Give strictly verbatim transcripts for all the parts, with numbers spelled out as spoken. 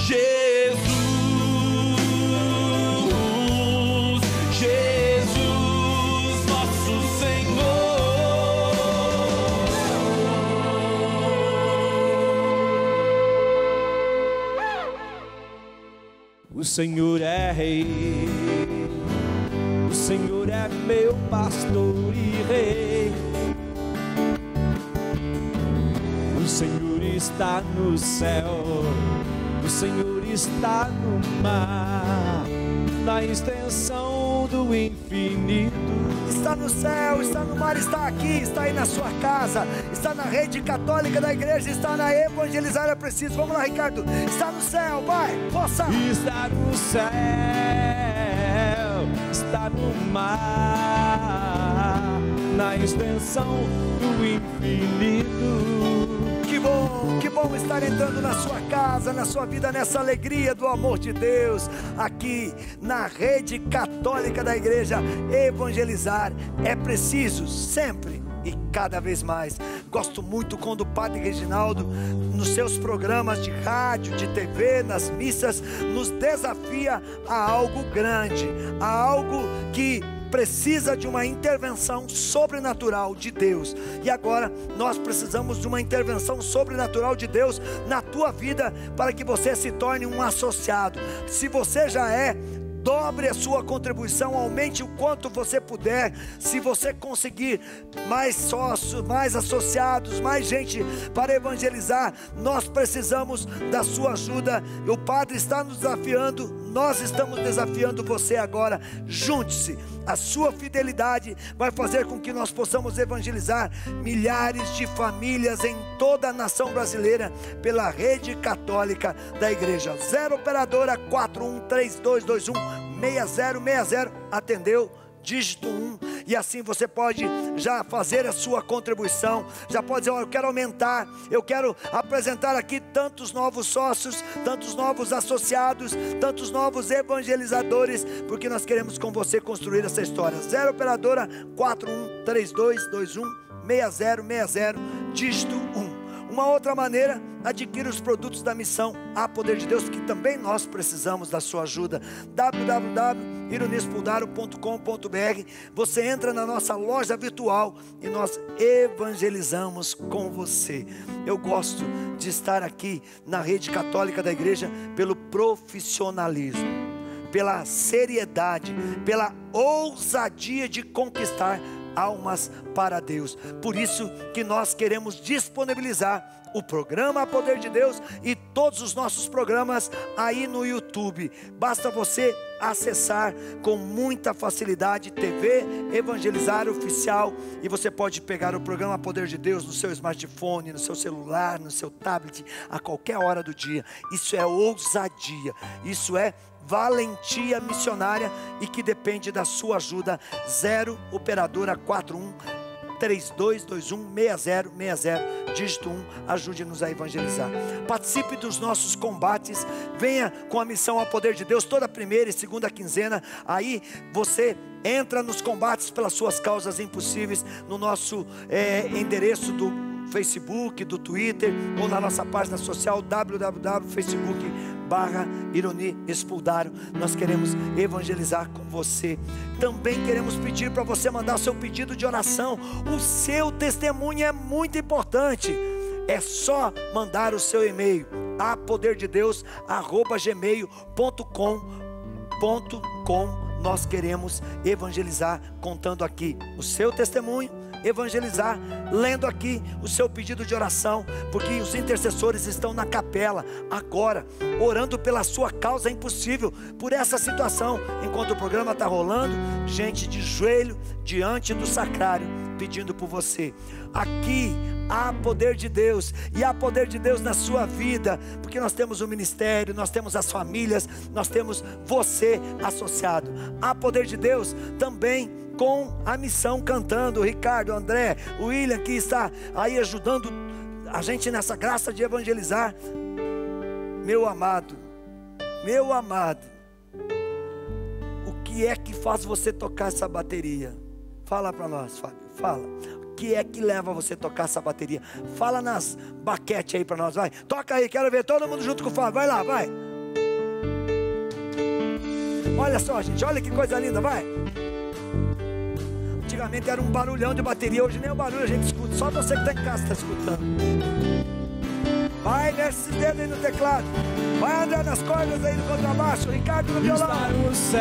Jesus, Jesus, nosso Senhor. O Senhor é Rei, o Senhor é meu pastor e Rei. O Senhor está no céu, o Senhor está no mar, na extensão do infinito. Está no céu, está no mar, está aqui, está aí na sua casa, está na rede católica da igreja, está na Evangelizar é Preciso. Vamos lá, Ricardo. Está no céu, vai, força. Está no céu, está no mar, na extensão do infinito. Que bom, que bom estar entrando na sua casa, na sua vida, nessa alegria do amor de Deus, aqui na rede católica da igreja. Evangelizar é preciso, sempre e cada vez mais. Gosto muito quando o Padre Reginaldo, nos seus programas de rádio, de T V, nas missas, nos desafia a algo grande, a algo que precisa de uma intervenção sobrenatural de Deus. E agora nós precisamos de uma intervenção sobrenatural de Deus na tua vida, para que você se torne um associado. Se você já é, dobre a sua contribuição, aumente o quanto você puder. Se você conseguir mais sócios, mais associados, mais gente para evangelizar, nós precisamos da sua ajuda. O Padre está nos desafiando, nós estamos desafiando você agora. Junte-se, a sua fidelidade vai fazer com que nós possamos evangelizar milhares de famílias em toda a nação brasileira pela rede católica da igreja. Zero operadora quatro um três dois dois um seis zero seis zero, atendeu, dígito um, e assim você pode já fazer a sua contribuição, já pode dizer: olha, eu quero aumentar, eu quero apresentar aqui tantos novos sócios, tantos novos associados, tantos novos evangelizadores, porque nós queremos com você construir essa história. Zero operadora quatro um três dois dois um seis zero seis zero, dígito um. Uma outra maneira, adquira os produtos da missão A Poder de Deus, que também nós precisamos da sua ajuda. w w w ponto ironi espudaro ponto com ponto b r. Você entra na nossa loja virtual e nós evangelizamos com você. Eu gosto de estar aqui na rede católica da igreja pelo profissionalismo, pela seriedade, pela ousadia de conquistar almas para Deus. Por isso que nós queremos disponibilizar o programa A Poder de Deus e todos os nossos programas aí no YouTube. Basta você acessar com muita facilidade T V Evangelizar Oficial, e você pode pegar o programa A Poder de Deus no seu smartphone, no seu celular, no seu tablet, a qualquer hora do dia. Isso é ousadia, isso é valentia missionária, e que depende da sua ajuda. Zero operadora quatro um três dois dois um seis zero seis zero, dígito um, ajude-nos a evangelizar. Participe dos nossos combates, venha com a missão A Poder de Deus toda primeira e segunda quinzena. Aí você entra nos combates pelas suas causas impossíveis no nosso é, endereço do Facebook, do Twitter, ou na nossa página social w w w ponto facebook barra Ironi Espudaro. Nós queremos evangelizar com você. Também queremos pedir para você mandar o seu pedido de oração. O seu testemunho é muito importante. É só mandar o seu e-mail a poder de deus arroba gmail ponto com ponto com. Nós queremos evangelizar contando aqui o seu testemunho, evangelizar lendo aqui o seu pedido de oração, porque os intercessores estão na capela agora, orando pela sua causa impossível, por essa situação. Enquanto o programa está rolando, gente de joelho diante do sacrário, pedindo por você. Aqui há poder de Deus, e há poder de Deus na sua vida, porque nós temos o ministério, nós temos as famílias, nós temos você associado. Há poder de Deus também com a missão cantando. O Ricardo, o André, o William, que está aí ajudando a gente nessa graça de evangelizar. Meu amado, meu amado, o que é que faz você tocar essa bateria? Fala para nós, Fábio, fala. O que é que leva você a tocar essa bateria? Fala nas baquetes aí para nós, vai. Toca aí, quero ver todo mundo junto com o Fábio, vai lá, vai. Olha só, gente, olha que coisa linda, vai. Antigamente era um barulhão de bateria, hoje nem o barulho a gente escuta, só você que está em casa está escutando. Vai nesse dedo aí no teclado, vai andar nas cordas aí no contrabaixo, Ricardo no violão. Está no céu,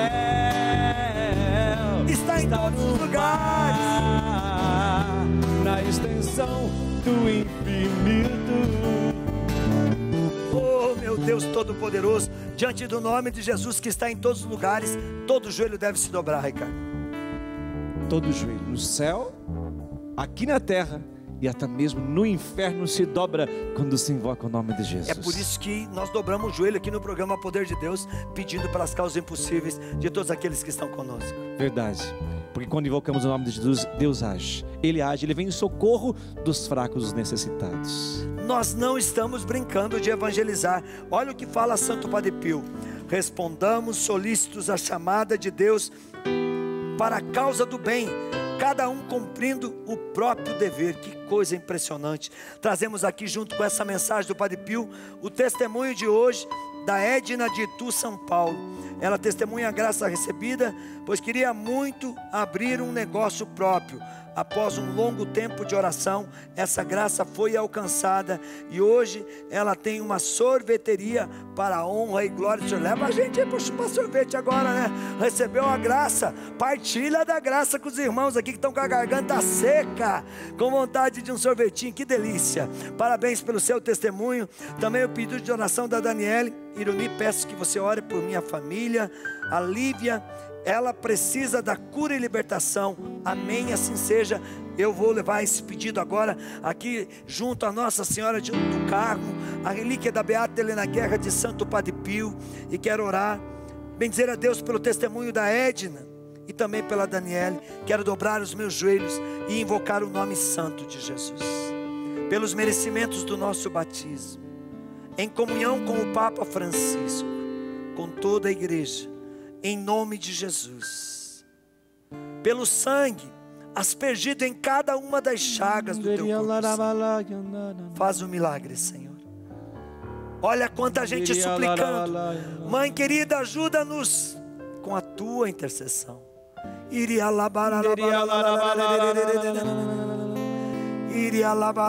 está em todos os lugares, mar, na extensão do infinito. Oh, meu Deus Todo-Poderoso, diante do nome de Jesus que está em todos os lugares, todo joelho deve se dobrar, Ricardo. Todo joelho no céu, aqui na terra e até mesmo no inferno se dobra quando se invoca o nome de Jesus. É por isso que nós dobramos o joelho aqui no programa Poder de Deus, pedindo pelas causas impossíveis de todos aqueles que estão conosco. Verdade, porque quando invocamos o nome de Jesus, Deus age. Ele age, Ele vem em socorro dos fracos, dos necessitados. Nós não estamos brincando de evangelizar. Olha o que fala Santo Padre Pio: respondamos solícitos à chamada de Deus para a causa do bem, cada um cumprindo o próprio dever. Que coisa impressionante. Trazemos aqui junto com essa mensagem do Padre Pio o testemunho de hoje da Edna de Itu, São Paulo. Ela testemunha a graça recebida, pois queria muito abrir um negócio próprio. Após um longo tempo de oração, essa graça foi alcançada e hoje ela tem uma sorveteria para a honra e glória do Senhor. Leva a gente aí para chupar sorvete agora, né? Recebeu a graça, partilha da graça com os irmãos aqui que estão com a garganta seca, com vontade de um sorvetinho, que delícia. Parabéns pelo seu testemunho. Também o pedido de oração da Daniele. Irumi, peço que você ore por minha família, a Lívia. Ela precisa da cura e libertação. Amém, assim seja. Eu vou levar esse pedido agora aqui junto a Nossa Senhora de, do Carmo, a relíquia da Beata Helena Guerra de Santo Padre Pio. E quero orar, bendizer a Deus pelo testemunho da Edna e também pela Daniele. Quero dobrar os meus joelhos e invocar o nome santo de Jesus, pelos merecimentos do nosso batismo, em comunhão com o Papa Francisco, com toda a igreja, em nome de Jesus, pelo sangue aspergido em cada uma das chagas do teu corpo. Faz um milagre, Senhor. Olha quanta gente suplicando. Mãe querida, ajuda-nos com a tua intercessão. Iria labar, iria labar,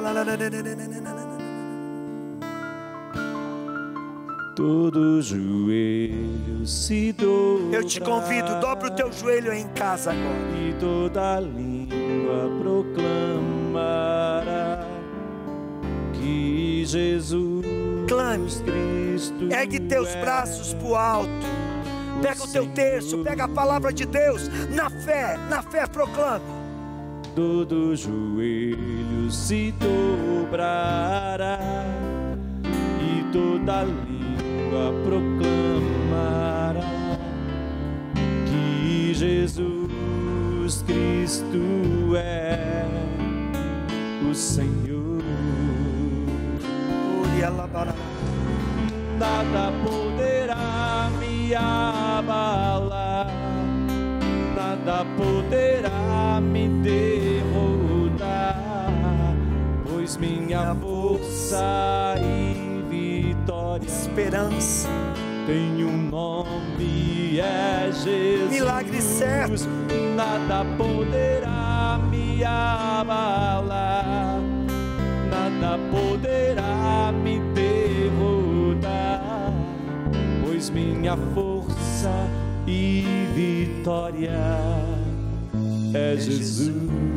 todo joelho se dobra. Eu te convido, dobra o teu joelho aí em casa agora. E toda língua proclamará que Jesus Clame, Cristo ergue teus é braços para o alto. Pega o teu terço, pega a palavra de Deus. Na fé, na fé proclame. Todo joelho se dobrará e toda língua proclamará que Jesus Cristo é o Senhor. Nada poderá me abalar, nada poderá me derrotar, pois minha força e vitória, esperança, tem um nome, é Jesus. Milagre certo. Nada poderá me abalar, nada poderá me derrotar, pois minha força e vitória é Jesus.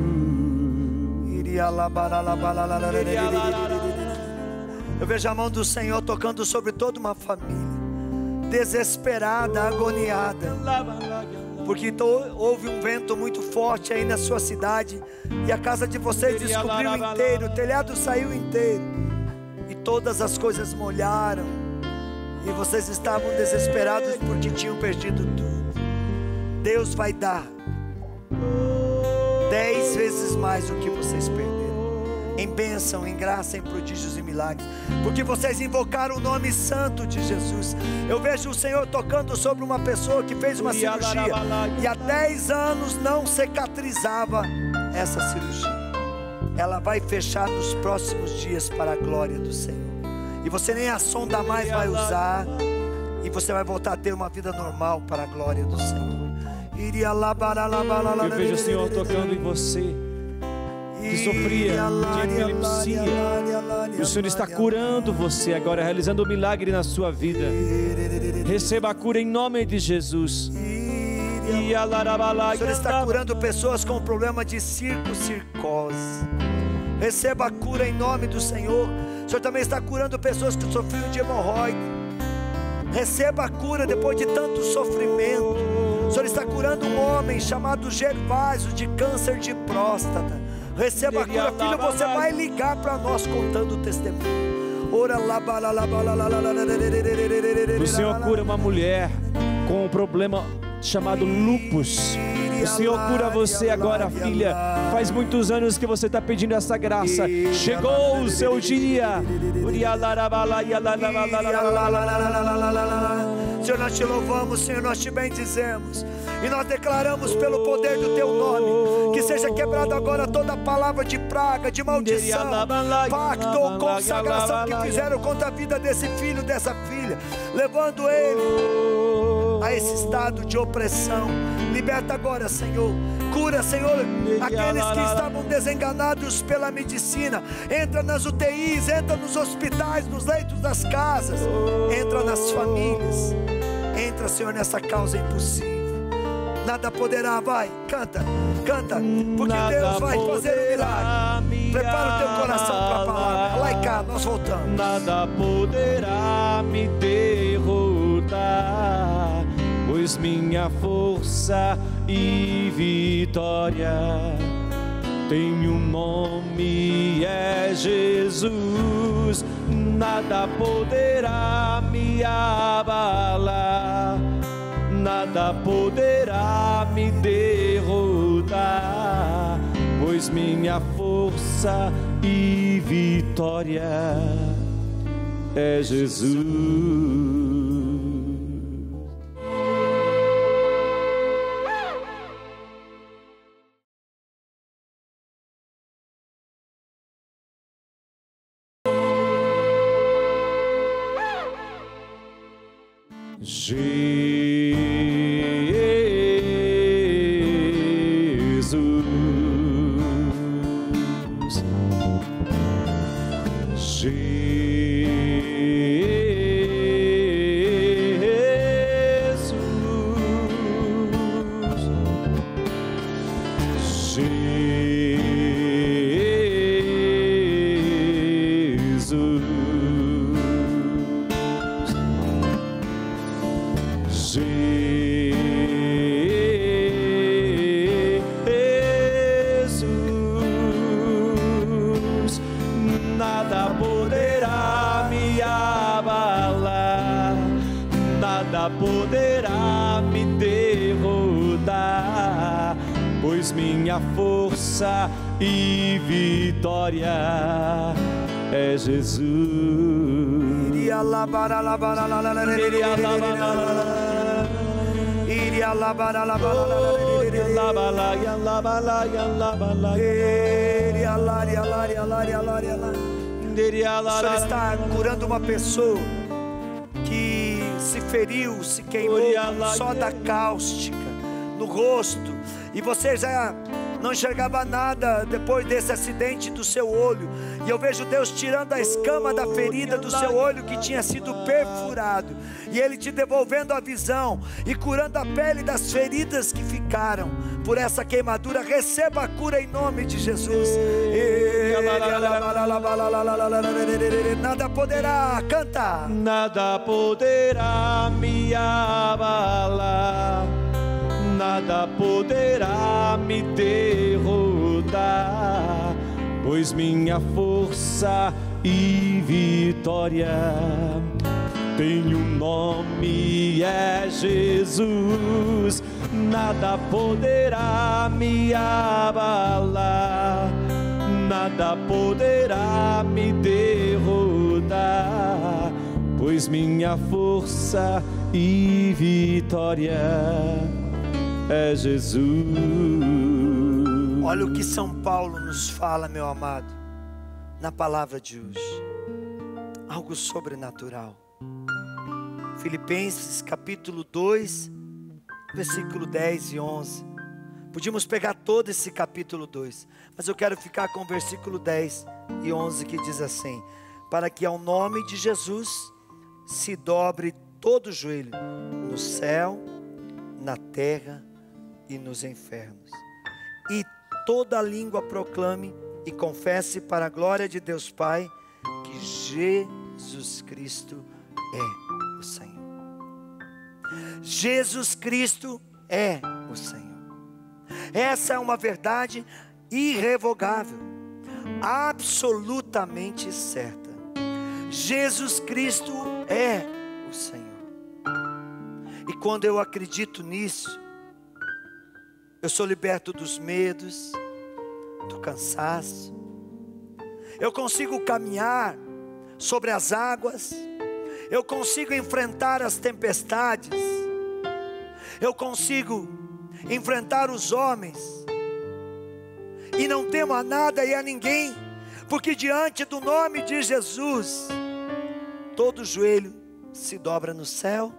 Eu vejo a mão do Senhor tocando sobre toda uma família desesperada, agoniada, porque houve um vento muito forte aí na sua cidade e a casa de vocês descobriu inteiro, o telhado saiu inteiro e todas as coisas molharam e vocês estavam desesperados porque tinham perdido tudo. Deus vai dar dez vezes mais do que vocês perderam, em bênção, em graça, em prodígios e milagres, porque vocês invocaram o nome santo de Jesus. Eu vejo o Senhor tocando sobre uma pessoa que fez uma cirurgia e há dez anos não cicatrizava essa cirurgia. Ela vai fechar nos próximos dias para a glória do Senhor, e você nem a sonda mais vai usar, e e você vai voltar a ter uma vida normal para a glória do Senhor. Eu vejo o Senhor tocando em você que sofria de epilepsia. O Senhor está curando você agora, realizando um milagre na sua vida. Receba a cura em nome de Jesus. O Senhor está curando pessoas com problema de circo-circose. Receba a cura em nome do Senhor. O Senhor também está curando pessoas que sofriam de hemorroide. Receba a cura depois de tanto sofrimento. O Senhor está curando um homem chamado Gervásio de câncer de próstata. Receba a cura, filho. Você vai ligar para nós contando o testemunho. O Senhor cura uma mulher com um problema chamado lupus. O Senhor cura você agora, filha. Faz muitos anos que você está pedindo essa graça. Chegou o seu dia. Senhor, nós te louvamos, Senhor, nós te bendizemos. E nós declaramos pelo poder do teu nome que seja quebrada agora toda palavra de praga, de maldição, pacto ou consagração que fizeram contra a vida desse filho, dessa filha, levando ele a esse estado de opressão. Liberta agora, Senhor. Cura, Senhor, aqueles que estavam desenganados pela medicina. Entra nas U T Is, entra nos hospitais, nos leitos das casas, entra nas famílias. Entra, Senhor, nessa causa impossível. Nada poderá, vai, canta, canta, porque Deus vai fazer um milagre. Prepara o teu coração para a palavra. Lá e cá, nós voltamos. Nada poderá me derrotar, pois minha força e vitória tem um nome, é Jesus. Nada poderá me abalar, nada poderá me derrotar, pois minha força e vitória é Jesus. Poderá me derrotar, pois minha força e vitória é Jesus. Iria labar, labar, labar, iria labar, iria labar, labar, iria labar, labar, iria labar, labar, o Senhor está curando uma pessoa que se feriu, se queimou com soda cáustica no rosto, e você já não enxergava nada depois desse acidente do seu olho, e eu vejo Deus tirando a escama da ferida do seu olho que tinha sido perfurado, e Ele te devolvendo a visão e curando a pele das feridas que ficaram por essa queimadura. Receba a cura em nome de Jesus. Nada poderá, canta. Nada poderá me abalar, nada poderá me derrotar, pois minha força e vitória tem um nome, é Jesus. Nada poderá me abalar, nada poderá me derrotar, pois minha força e vitória é Jesus. Olha o que São Paulo nos fala, meu amado, na palavra de hoje. Algo sobrenatural. Filipenses capítulo dois, versículo dez e onze. Podíamos pegar todo esse capítulo dois, mas eu quero ficar com o versículo dez e onze, que diz assim: para que ao nome de Jesus se dobre todo o joelho, no céu, na terra e nos infernos, e toda língua proclame e confesse para a glória de Deus Pai, que Jesus Cristo é o Senhor. Jesus Cristo é o Senhor. Essa é uma verdade irrevogável, absolutamente certa. Jesus Cristo é o Senhor. E quando eu acredito nisso, eu sou liberto dos medos, do cansaço. Eu consigo caminhar sobre as águas. Eu consigo enfrentar as tempestades. Eu consigo enfrentar os homens. E não temo a nada e a ninguém, porque diante do nome de Jesus, todo joelho se dobra no céu,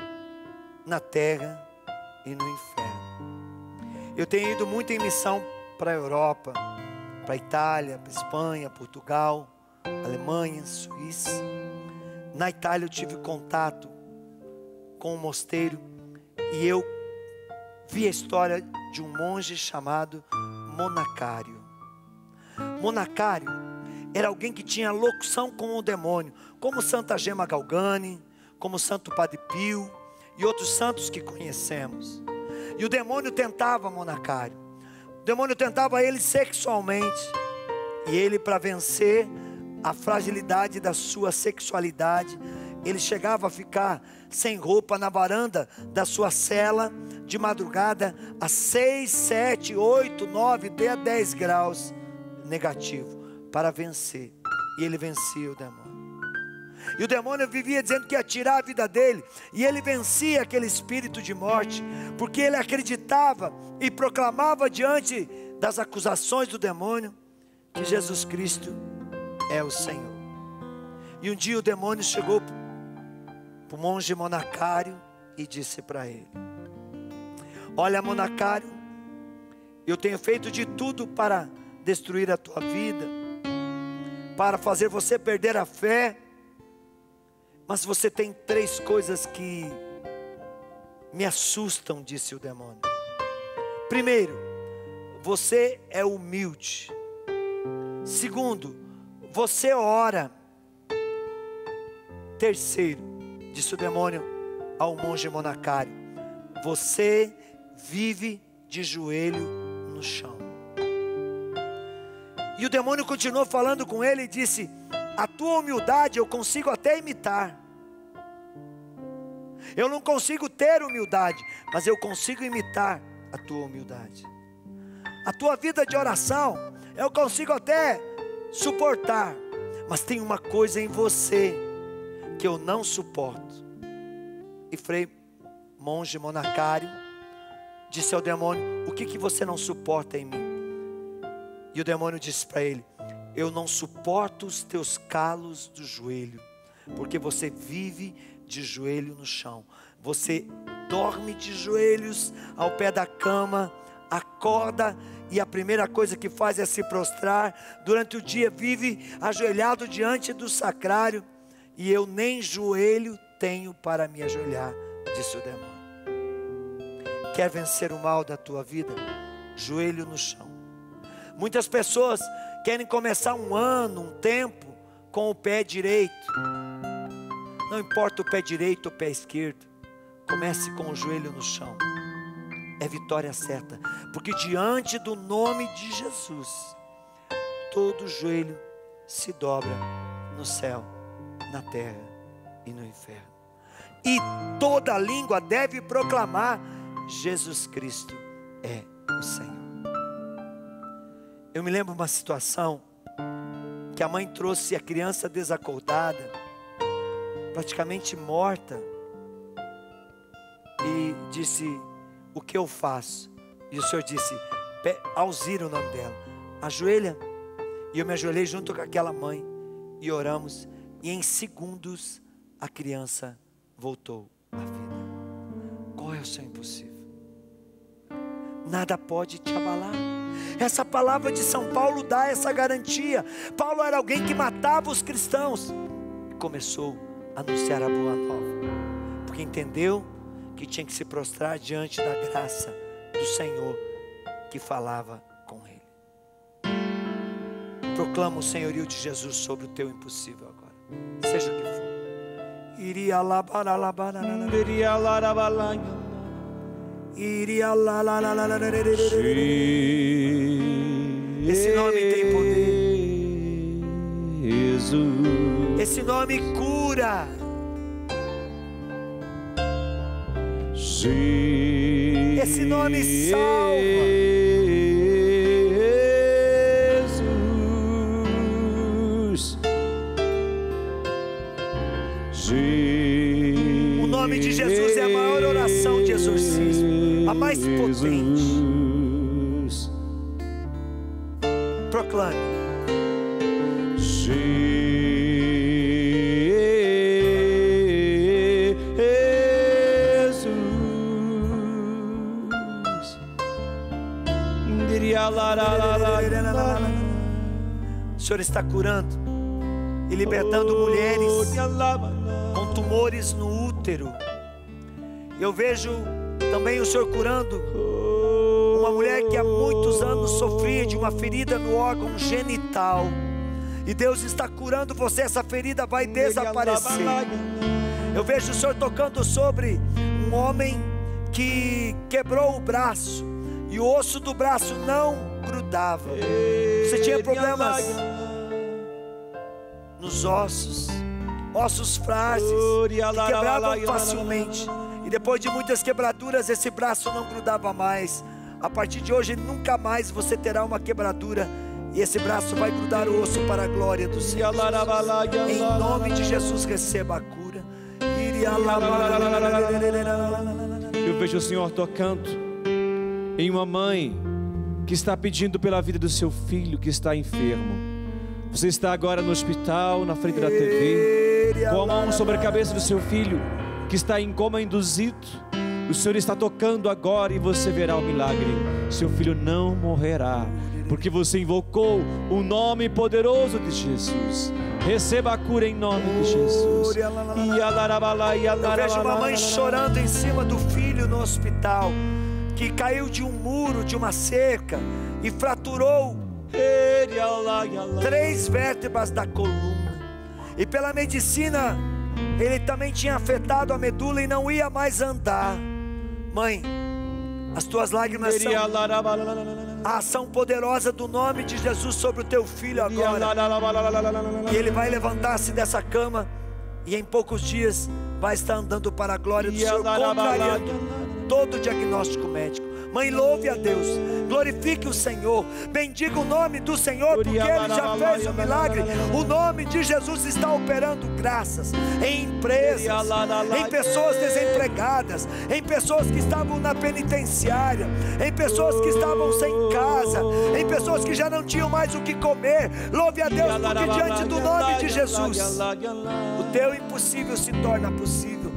na terra e no inferno. Eu tenho ido muito em missão para a Europa, para a Itália, para a Espanha, Portugal, Alemanha, Suíça. Na Itália eu tive contato com um mosteiro e eu vi a história de um monge chamado Monacário. Monacário era alguém que tinha locução com o demônio, como Santa Gema Galgani, como Santo Padre Pio e outros santos que conhecemos. E o demônio tentava Monacário. O demônio tentava ele sexualmente. E ele, para vencer a fragilidade da sua sexualidade, ele chegava a ficar sem roupa na varanda da sua cela, de madrugada, a seis, sete, oito, nove, dez graus negativo, para vencer. E ele vencia o demônio. E o demônio vivia dizendo que ia tirar a vida dele, e ele vencia aquele espírito de morte, porque ele acreditava e proclamava diante das acusações do demônio, que Jesus Cristo é o Senhor. E um dia o demônio chegou para o monge Monacário e disse para ele: olha, Monacário, eu tenho feito de tudo para destruir a tua vida, para fazer você perder a fé, mas você tem três coisas que me assustam, disse o demônio. Primeiro, você é humilde. Segundo, você ora. Terceiro, disse o demônio ao monge Monacário, você vive de joelho no chão. E o demônio continuou falando com ele e disse: a tua humildade eu consigo até imitar. Eu não consigo ter humildade, mas eu consigo imitar a tua humildade. A tua vida de oração eu consigo até suportar, mas tem uma coisa em você que eu não suporto. E Frei monge Monacário disse ao demônio: o que que você não suporta em mim? E o demônio disse para ele: eu não suporto os teus calos do joelho, porque você vive de joelho no chão. Você dorme de joelhos ao pé da cama, acorda e a primeira coisa que faz é se prostrar. Durante o dia vive ajoelhado diante do sacrário, e eu nem joelho tenho para me ajoelhar, disse o demônio. Quer vencer o mal da tua vida? Joelho no chão. Muitas pessoas querem começar um ano, um tempo, com o pé direito. Não importa o pé direito ou o pé esquerdo, comece com o joelho no chão. É vitória certa, porque diante do nome de Jesus, todo joelho se dobra no céu, na terra e no inferno. E toda língua deve proclamar: Jesus Cristo é o Senhor. Eu me lembro de uma situação que a mãe trouxe a criança desacordada, praticamente morta, e disse: o que eu faço? E o Senhor disse: Alzira, o nome dela, ajoelha. E eu me ajoelhei junto com aquela mãe e oramos, e em segundos a criança voltou à vida. Qual é o seu impossível? Nada pode te abalar. Essa palavra de São Paulo dá essa garantia. Paulo era alguém que matava os cristãos e começou a anunciar a boa nova, porque entendeu que tinha que se prostrar diante da graça do Senhor que falava com ele. Proclama o senhorio de Jesus sobre o teu impossível agora, seja o que for. Iria lá, bara, lá, bara, lá, lá. Iria lá, lá, lá, lá. Iria lá, lá, lá, lá, lá, lá. Esse nome tem poder. Jesus. Esse nome cura. Esse nome salva. O nome de Jesus é a maior oração de exorcismo, a mais potente. Proclame. Jesus. O Senhor está curando e libertando mulheres com tumores no útero. Eu vejo também o Senhor curando uma mulher que há muitos anos sofria de uma ferida no órgão genital, e Deus está curando você. Essa ferida vai desaparecer. Eu vejo o Senhor tocando sobre um homem que quebrou o braço e o osso do braço não grudava. Você tinha problemas nos ossos, ossos frágeis que quebravam facilmente, e depois de muitas quebraduras esse braço não grudava mais. A partir de hoje nunca mais você terá uma quebradura, e esse braço vai grudar o osso para a glória do Senhor. Em nome de Jesus, receba a cura. Eu vejo o Senhor tocando em uma mãe que está pedindo pela vida do seu filho que está enfermo. Você está agora no hospital, na frente da T V, com a mão sobre a cabeça do seu filho que está em coma induzido. O Senhor está tocando agora e você verá o milagre. Seu filho não morrerá, porque você invocou o nome poderoso de Jesus. Receba a cura em nome de Jesus. Eu vejo uma mãe chorando em cima do filho no hospital, que caiu de um muro, de uma cerca, e fraturou três vértebras da coluna, e pela medicina ele também tinha afetado a medula e não ia mais andar. Mãe, as tuas lágrimas são a ação poderosa do nome de Jesus sobre o teu filho agora, e ele vai levantar-se dessa cama e em poucos dias vai estar andando para a glória do Senhor, contrariando todo o diagnóstico médico. Mãe, louve a Deus, glorifique o Senhor, bendiga o nome do Senhor, porque Ele já fez o milagre. O nome de Jesus está operando graças em empresas, em pessoas desempregadas, em pessoas que estavam na penitenciária, em pessoas que estavam sem casa, em pessoas que já não tinham mais o que comer. Louve a Deus, porque diante do nome de Jesus o teu impossível se torna possível.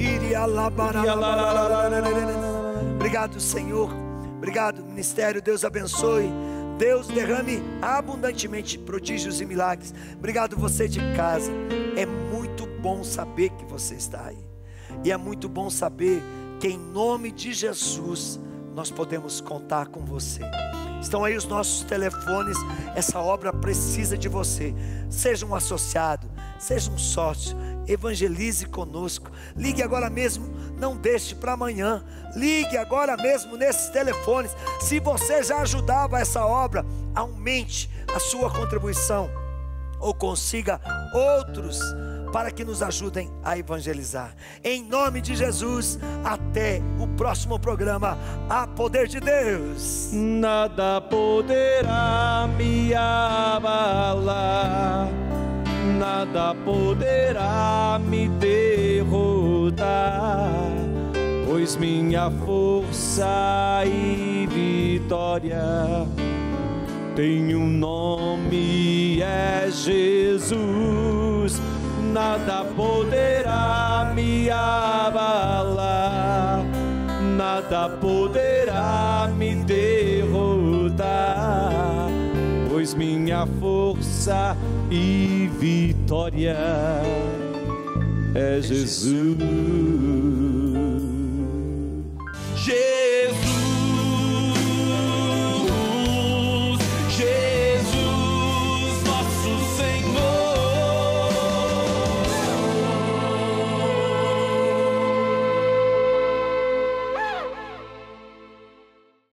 Obrigado, Senhor. Obrigado, ministério. Deus abençoe. Deus derrame abundantemente prodígios e milagres. Obrigado, você de casa. É muito bom saber que você está aí, e é muito bom saber que em nome de Jesus nós podemos contar com você. Estão aí os nossos telefones. Essa obra precisa de você. Seja um associado, seja um sócio, evangelize conosco. Ligue agora mesmo, não deixe para amanhã. Ligue agora mesmo nesses telefones. Se você já ajudava essa obra, aumente a sua contribuição, ou consiga outros para que nos ajudem a evangelizar. Em nome de Jesus, até o próximo programa. A poder de Deus. Nada poderá me abalar, nada poderá me derrotar, pois minha força e vitória tem um nome, é Jesus. nada poderá me abalar, nada poderá me derrotar, pois minha força e vitória é Jesus.